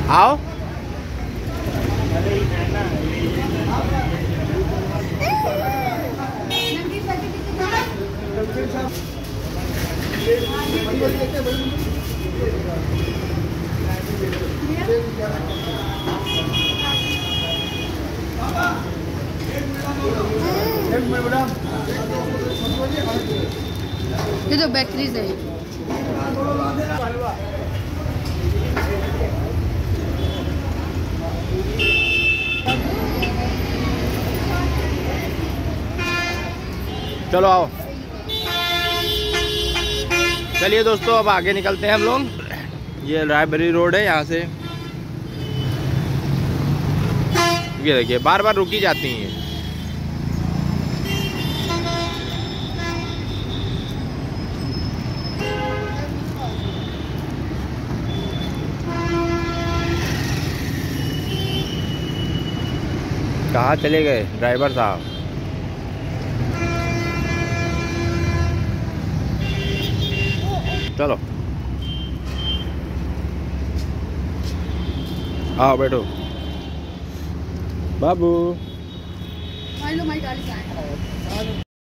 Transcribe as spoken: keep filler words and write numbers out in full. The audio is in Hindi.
आओ। ये तो बैटरीज है। चलो आओ। चलिए दोस्तों अब आगे निकलते हैं हम लोग। ये रायबरेली रोड है, यहाँ से ये देखिए बार बार रुकी जाती हैं। कहाँ चले गए ड्राइवर साहब? चलो आओ बैठो बाबू। लो, गाड़ी से आए।